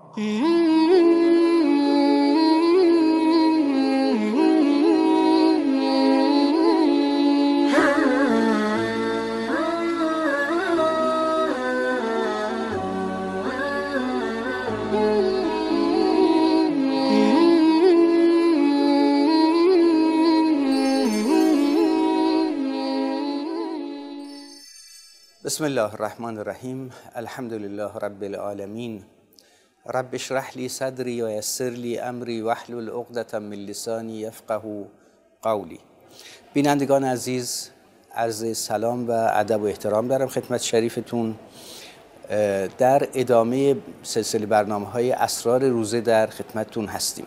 بسم الله الرحمن الرحیم. الحمد لله رب العالمین. رب اشرح لی صدری و یسر لی امری واحلل عقدة من لسانی یفقهوا قولی. بینندگان عزیز، عرض سلام و ادب و احترام دارم خدمت شریفتون. در ادامه سلسله برنامه‌های اسرار روزه در خدمتتون هستیم.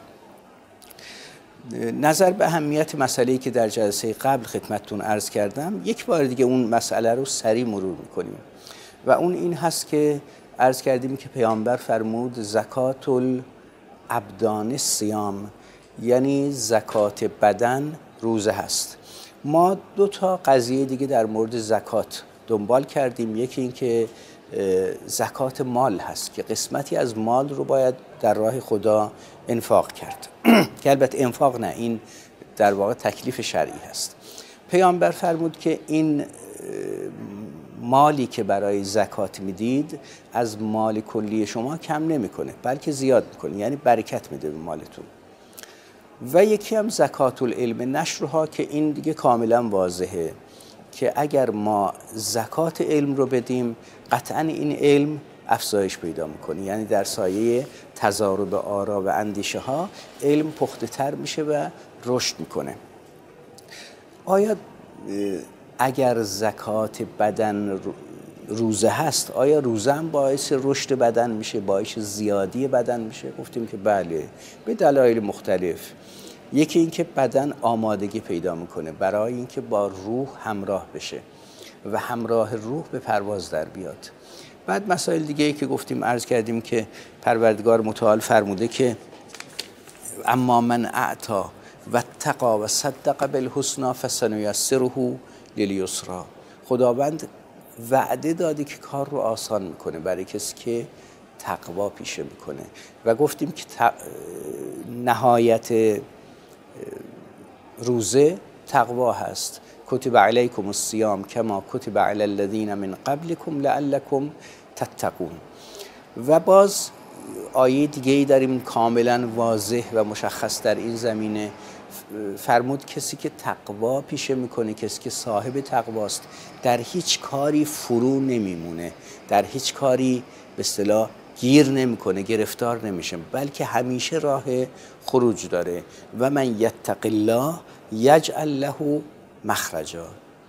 نظر به اهمیت مسئله‌ای که در جلسه قبل خدمتتون عرض کردم، یک بار دیگه اون مسئله رو سریع مرور می‌کنیم و اون این هست که عرض کردیم که پیامبر فرمود زکات الابدان صیام، یعنی زکات بدن روزه هست. ما دو تا قضیه دیگه در مورد زکات دنبال کردیم. یکی این که زکات مال هست که قسمتی از مال رو باید در راه خدا انفاق کرد که البته انفاق نه، این در واقع تکلیف شرعی هست. پیامبر فرمود که این مالی که برای زکات میدید از مال کلی شما کم نمیکنه بلکه زیاد میکنه، یعنی برکت میده به مالتون. و یکی هم زکات العلم نشرها که این دیگه کاملا واضحه که اگر ما زکات علم رو بدیم قطعا این علم افزایش پیدا میکنه، یعنی در سایه تضارب آرا و اندیشه ها علم پخته تر میشه و رشد میکنه. آیا اگر زکات بدن روزه هست، آیا روزه هم باعث رشد بدن میشه، باعث زیادی بدن میشه؟ گفتیم که بله، به دلایل مختلف. یکی این که بدن آمادگی پیدا میکنه برای اینکه با روح همراه بشه و همراه روح به پرواز در بیاد. بعد مسائل دیگه ای که گفتیم عرض کردیم که پروردگار متعال فرموده که اما من اعطا و اتقی و صدق بالحسنی فسنیسره للیسری. خداوند وعده داده که کار رو آسان میکنه برای کسی که تقوا پیشه میکنه و گفتیم که نهایت روزه تقوا هست. کتب علیکم الصیام کما کتب علی الذین من قبلکم لعلکم تتقون. و باز آیه دیگه ای داریم کاملا واضح و مشخص در این زمینه. فرمود کسی که تقوا پیشه میکنه، کسی که صاحب تقواست، در هیچ کاری فرو نمیمونه، در هیچ کاری به اصطلاح گیر نمیکنه، گرفتار نمیشه، بلکه همیشه راه خروج داره. و من یتق الله یجعل له مخرجا.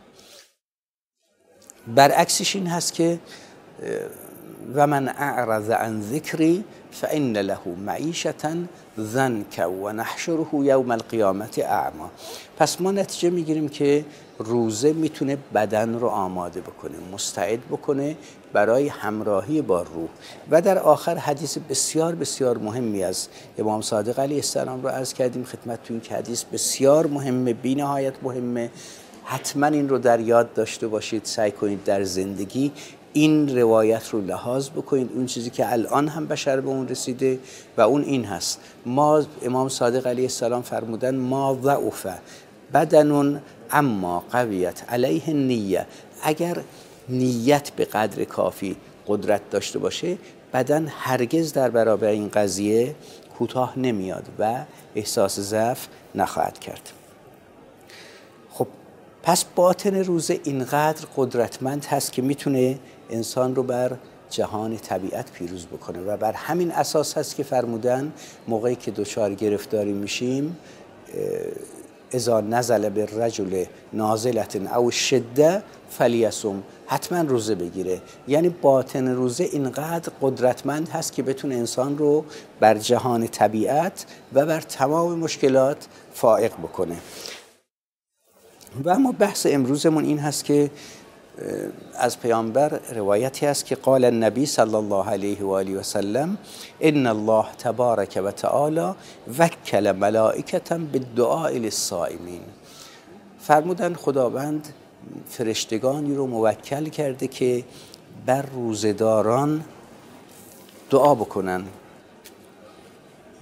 برعکسش این هست که و من اعرض عن ذکری فان له معیشة ضنکا و نحشره یوم القیامة اعما. پس ما نتیجه میگیریم که روزه میتونه بدن رو آماده بکنه، مستعد بکنه برای همراهی با روح. و در آخر حدیث بسیار بسیار مهمی از امام صادق علیه السلام رو عرض کردیم خدمتتون که حدیث بسیار مهمه، بی نهایت مهمه. حتما این رو در یاد داشته باشید، سعی کنید در زندگی این روایت رو لحاظ بکنید. اون چیزی که الان هم بشر به اون رسیده و اون این هست. ما امام صادق علیه السلام فرمودن ما ضعف بدن اما قویت علیه نیه. اگر نیت به قدر کافی قدرت داشته باشه، بدن هرگز در برابر این قضیه کوتاه نمیاد و احساس ضعف نخواهد کرد. خب پس باطن روزه اینقدر قدرتمند هست که میتونه انسان رو بر جهان طبیعت پیروز بکنه و بر همین اساس هست که فرمودن موقعی که دچار گرفتاری میشیم اذا نزل بالرجل نازلة او شده فلیصم، حتما روزه بگیره. یعنی باطن روزه اینقدر قدرتمند هست که بتونه انسان رو بر جهان طبیعت و بر تمام مشکلات فائق بکنه. و اما بحث امروزمون این هست که از پیامبر روایتی هست که قال النبی صلی الله علیه و آله و سلم ان الله تبارک و تعالی وکل ملائکة بالدعاء للصائمین. فرمودن خداوند فرشتگانی رو موکل کرده که بر روزه‌داران دعا بکنن.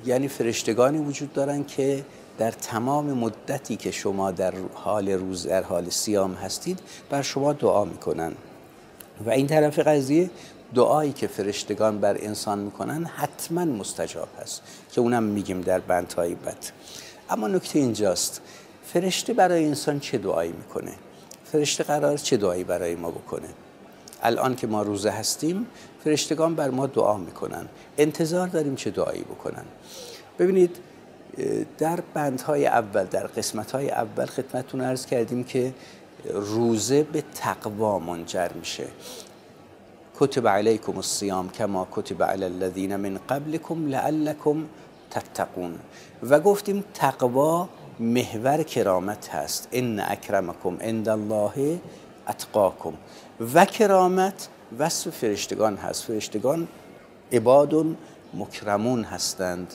یعنی فرشتگانی وجود دارن که در تمام مدتی که شما در حال روز در حال صیام هستید بر شما دعا میکنن و این طرف قضیه دعایی که فرشتگان بر انسان میکنن حتما مستجاب هست که اونم میگیم در بندهای بعد. اما نکته اینجاست، فرشته برای انسان چه دعایی میکنه؟ فرشته قرار چه دعایی برای ما بکنه؟ الان که ما روزه هستیم فرشتگان بر ما دعا میکنن، انتظار داریم چه دعایی بکنن. ببینید در بندهای اول، در قسمتهای اول خدمتتون عرض کردیم که روزه به تقوا منجر میشه. کتب علیکم الصیام کما کتب علی الذین من قبلکم لعلکم تتقون و گفتیم تقوا محور کرامت هست. ان اکرمکم عند الله اتقاکم و کرامت وصف فرشتگان هست. فرشتگان عباد مکرمون هستند.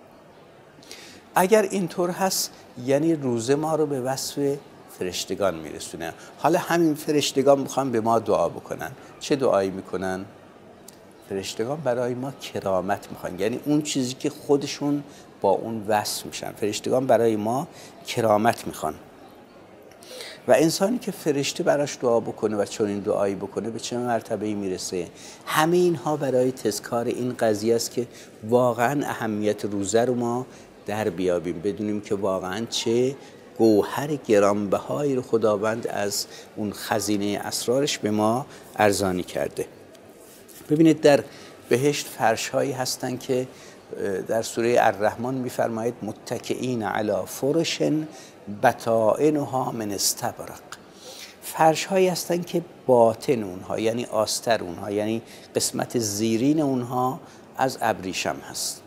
اگر اینطور هست یعنی روزه ما رو به وصف فرشتگان میرسونه. حالا همین فرشتگان میخوان به ما دعا بکنن. چه دعایی میکنن؟ فرشتگان برای ما کرامت میخوان، یعنی اون چیزی که خودشون با اون وصف میشن. فرشتگان برای ما کرامت میخوان و انسانی که فرشته براش دعا بکنه و چون این دعایی بکنه به چه مرتبه‌ای میرسه. همه اینها برای تذکار این قضیه است که واقعا اهمیت روزه رو ما در بیابیم، بدونیم که واقعا چه گوهر گرانبهایی رو خداوند از اون خزینه اسرارش به ما ارزانی کرده. ببینید در بهشت فرش‌هایی هستن که در سوره الرحمن می‌فرماید متکئین علی فرش بطائنها من استبرق. فرش‌هایی هستن که باطن اونها یعنی آستر اونها یعنی قسمت زیرین اونها از ابریشم هست.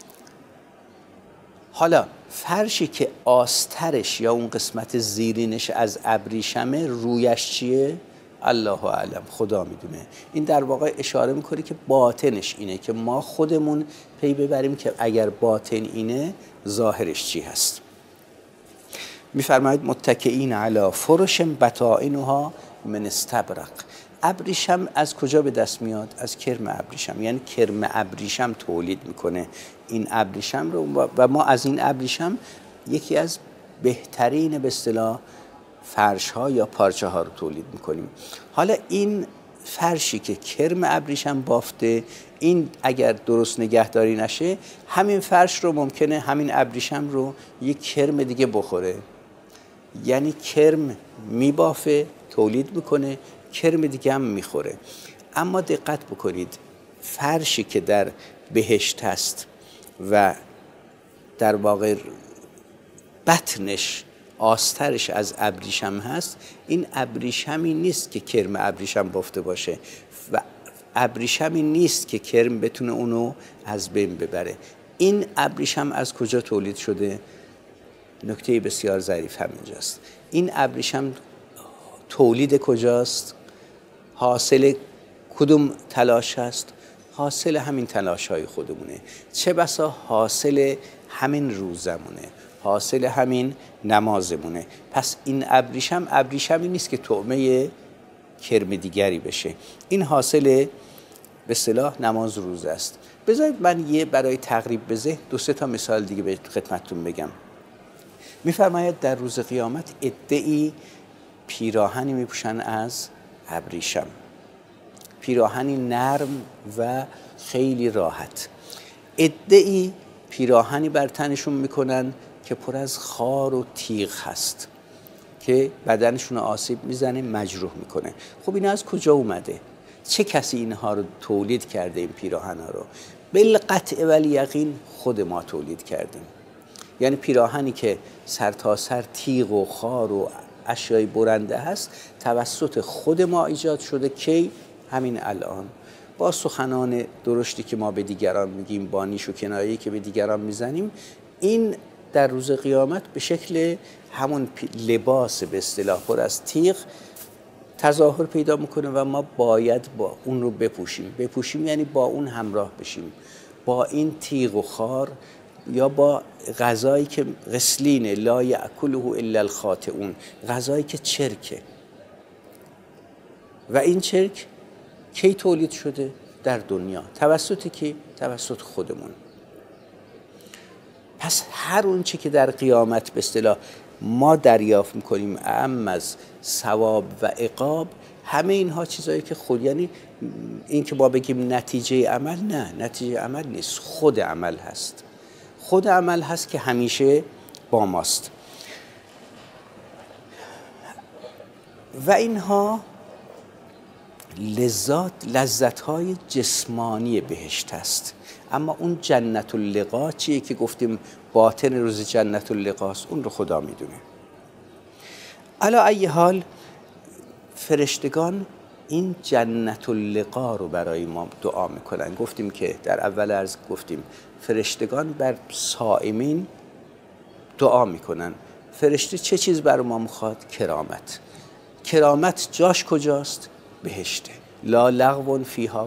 حالا فرشی که آسترش یا اون قسمت زیرینش از ابریشمه رویش چیه؟ الله اعلم، خدا میدونه. این در واقع اشاره میکنه که باطنش اینه که ما خودمون پی ببریم که اگر باطن اینه ظاهرش چی هست. میفرماید متکئین علی فرش بطائنها من استبرق. ابریشم از کجا به دست میاد؟ از کرم ابریشم، یعنی کرم ابریشم تولید میکنه این ابریشم رو و ما از این ابریشم یکی از بهترین به اصطلاح فرش ها یا پارچه ها رو تولید میکنیم. حالا این فرشی که کرم ابریشم بافته، این اگر درست نگهداری نشه همین فرش رو ممکنه همین ابریشم رو یک کرم دیگه بخوره. یعنی کرم میبافه، تولید میکنه، کرم دیگه هم میخوره. اما دقت بکنید فرشی که در بهشت هست و در واقع بطنش آسترش از ابریشم هست، این ابریشمی نیست که کرم ابریشم بافته باشه و ابریشمی نیست که کرم بتونه اونو از بین ببره. این ابریشم از کجا تولید شده؟ نکته بسیار ظریف همینجاست. این ابریشم تولید کجاست؟ حاصل کدوم تلاش هست؟ حاصل همین تلاش های خودمونه. چه بسا حاصل همین روزمونه، حاصل همین نمازمونه. پس این ابریشمی نیست که طعمه کرم دیگری بشه. این حاصل به اصطلاح نماز روزه است. بذارید من برای تقریب به ذهن 2-3 تا مثال دیگه به خدمتتون بگم. میفرماید در روز قیامت عده‌ای پیراهنی میپوشن از ابریشم، پیراهنی نرم و خیلی راحت. عده‌ای پیراهنی بر تنشون میکنن که پر از خار و تیغ هست که بدنشون آسیب میزنه، مجروح میکنه. خب این از کجا اومده؟ چه کسی اینها رو تولید کرده؟ این پیراهن‌ها رو بالقطع والیقین خود ما تولید کردیم. یعنی پیراهنی که سرتاسر تیغ و خار و اشیای برنده هست توسط خود ما ایجاد شده. کی؟ همین الان با سخنان درشتی که ما به دیگران میگیم، با نیش و کنایه‌ای که به دیگران میزنیم، این در روز قیامت به شکل همون لباس به اصطلاح پر از تیغ تظاهر پیدا میکنه و ما باید با اون رو بپوشیم، یعنی با اون همراه بشیم، با این تیغ و خار یا با غذایی که غسلین لا یأکله الا الخاطئون، غذایی که چرکه. و این چرک کی تولید شده؟ در دنیا. توسط کی؟ توسط خودمون. پس هر اون چی که در قیامت به اصطلاح ما دریافت میکنیم اعم از ثواب و عقاب، همه اینها چیزایی که خود، یعنی این که ما بگیم نتیجه عمل، نه، نتیجه عمل نیست، خود عمل هست. خود عمل هست که همیشه با ماست. و اینها لذت‌های جسمانی بهشت است. اما اون جنت اللقا چیه که گفتیم باطن روز جنت اللقاست، اون رو خدا میدونه. علی ای حال فرشتگان این جنت اللقا رو برای ما دعا میکنن. گفتیم که در اول عرض گفتیم فرشتگان بر صائمین دعا میکنن. فرشته چه چیز برای ما میخواد؟ کرامت. کرامت جاش کجاست؟ بهشته. لا لغو فیها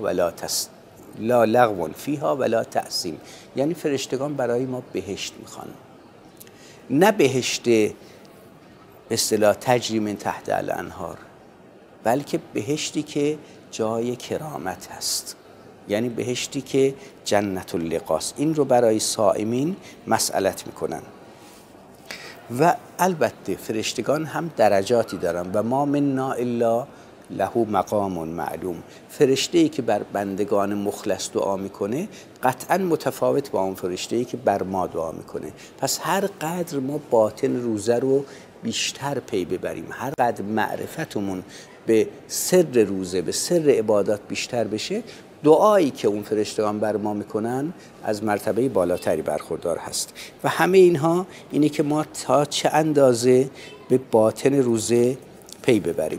ولا تأثیم. یعنی فرشتگان برای ما بهشت میخوان، نه بهشت به اصطلاح تجری من تحت الانهار، بلکه بهشتی که جای کرامت هست، یعنی بهشتی که جنت اللقاست. این رو برای صائمین مسئلت میکنن. و البته فرشتگان هم درجاتی دارن و ما منا الا له مقام معلوم. فرشته‌ای که بر بندگان مخلص دعا میکنه قطعا متفاوت با اون فرشته‌ای که بر ما دعا میکنه. پس هر قدر ما باطن روزه رو بیشتر پی ببریم، هر قدر معرفتمون به سر روزه، به سر عبادات بیشتر بشه، دعایی که اون فرشتگان بر ما میکنن از مرتبه بالاتری برخوردار هست. و همه اینها اینه که ما تا چه اندازه به باطن روزه پی ببریم.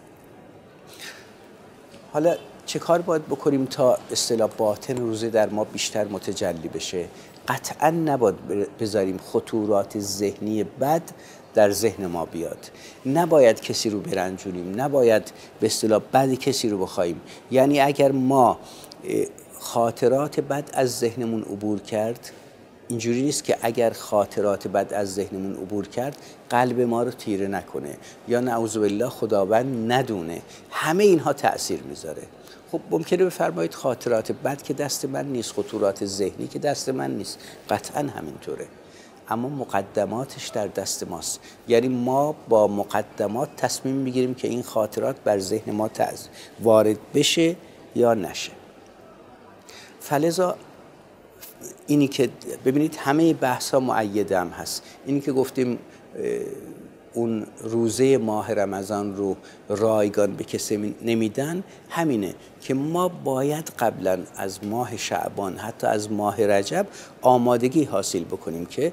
حالا چه کار باید بکنیم تا اصطلاح باطن روزه در ما بیشتر متجلی بشه؟ قطعا نباید بذاریم خطورات ذهنی بد در ذهن ما بیاد. نباید کسی رو برنجونیم، نباید به اصطلاح بد کسی رو بخوایم. یعنی اگر ما خاطرات بد از ذهنمون عبور کرد، اینجوری نیست که اگر خاطرات بد از ذهنمون عبور کرد قلب ما رو تیره نکنه یا نعوذ بالله خداوند ندونه. همه اینها تأثیر میذاره. خب ممکنه بفرمایید خاطرات بد که دست من نیست، خطورات ذهنی که دست من نیست، قطعا همینطوره، اما مقدماتش در دست ماست. یعنی ما با مقدمات تصمیم میگیریم که این خاطرات بر ذهن ما وارد بشه یا نشه. فلذا اینی که ببینید همه بحث ها مؤیده هم هست. اینی که گفتیم اون روزه ماه رمضان رو رایگان به کسی نمیدن، همینه که ما باید قبلا از ماه شعبان، حتی از ماه رجب آمادگی حاصل بکنیم که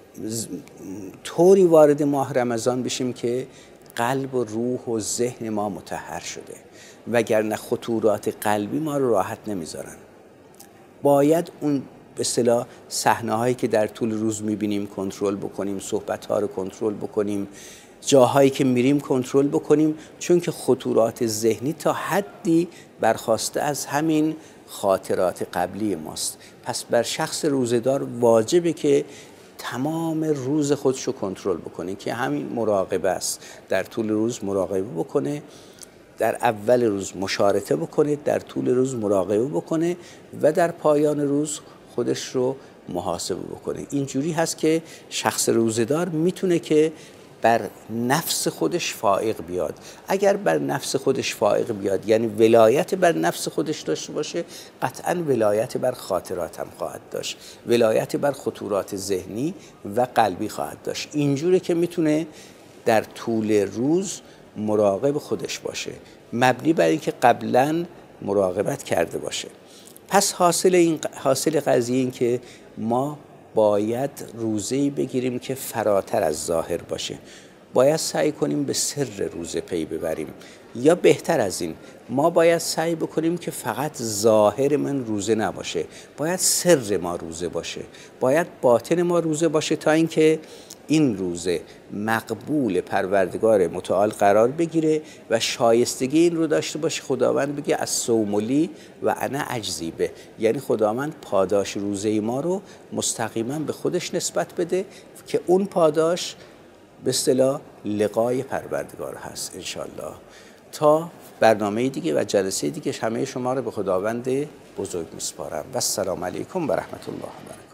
طوری وارد ماه رمضان بشیم که قلب و روح و ذهن ما مطهر شده، وگرنه خطورات قلبی ما رو راحت نمیذارن. باید اون به اصطلاح صحنه‌هایی که در طول روز می‌بینیم کنترل بکنیم، صحبت‌ها رو کنترل بکنیم، جاهایی که میریم کنترل بکنیم، چون که خطورات ذهنی تا حدی برخواسته از همین خاطرات قبلی ماست. پس بر شخص روزه‌دار واجبه که تمام روز خودش رو کنترل بکنه، که همین مراقبه است. در طول روز مراقبه بکنه، در اول روز مشارطه بکنه، در طول روز مراقبه بکنه و در پایان روز خودش رو محاسبه بکنه. اینجوری هست که شخص روزه‌دار میتونه که بر نفس خودش فائق بیاد. اگر بر نفس خودش فائق بیاد، یعنی ولایت بر نفس خودش داشته باشه، قطعاً ولایت بر خاطرات هم خواهد داشت، ولایت بر خطورات ذهنی و قلبی خواهد داشت. اینجوری که میتونه در طول روز مراقب خودش باشه، مبنی بر اینکه قبلاً مراقبت کرده باشه. پس حاصل قضیه این که ما باید روزه‌ای بگیریم که فراتر از ظاهر باشه. باید سعی کنیم به سر روزه پی ببریم، یا بهتر از این ما باید سعی بکنیم که فقط ظاهر من روزه نباشه، باید سر ما روزه باشه، باید باطن ما روزه باشه، تا اینکه این روزه مقبول پروردگار متعال قرار بگیره و شایستگی این رو داشته باشه خداوند بگه الصوم لی و انا اجزی به، یعنی خداوند پاداش روزه ما رو مستقیما به خودش نسبت بده که اون پاداش به اصطلاح لقای پروردگار هست. انشالله تا برنامه دیگه و جلسه دیگه همه شما رو به خداوند بزرگ میسپارم و السلام علیکم و رحمت الله و برکاته.